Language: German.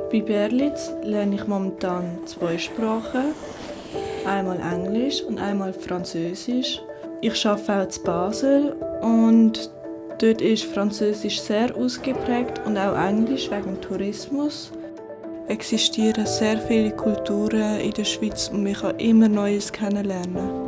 Bei Berlitz lerne ich momentan 2 Sprachen, einmal Englisch und einmal Französisch. Ich arbeite auch in Basel und dort ist Französisch sehr ausgeprägt und auch Englisch wegen dem Tourismus. Es existieren sehr viele Kulturen in der Schweiz und man kann immer Neues kennenlernen.